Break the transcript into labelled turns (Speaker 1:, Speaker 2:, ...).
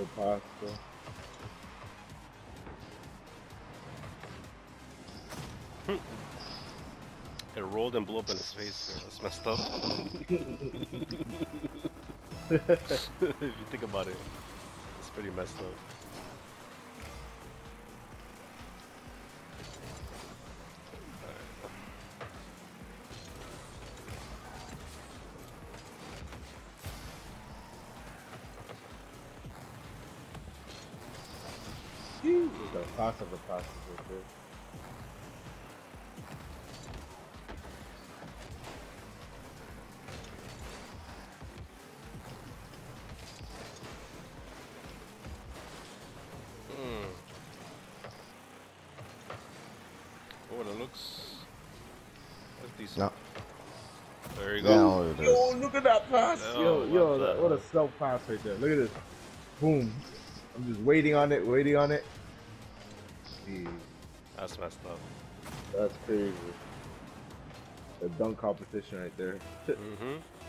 Speaker 1: the pass, bro.
Speaker 2: It rolled and blew up in his face. Yeah, that's messed up. If you think about it, it's pretty messed up.
Speaker 1: The pass of the passes right there.
Speaker 2: Oh, that looks. That's decent.
Speaker 3: No.
Speaker 2: There you
Speaker 3: Yeah,
Speaker 2: go.
Speaker 3: oh, it is.
Speaker 1: Yo, look at that pass!
Speaker 2: Oh,
Speaker 1: What a stealth pass right there. Look at this. Boom. I'm just waiting on it, waiting on it. Jeez,
Speaker 2: That's messed up.
Speaker 1: that's crazy. The dunk competition right there.
Speaker 2: Mm-hmm.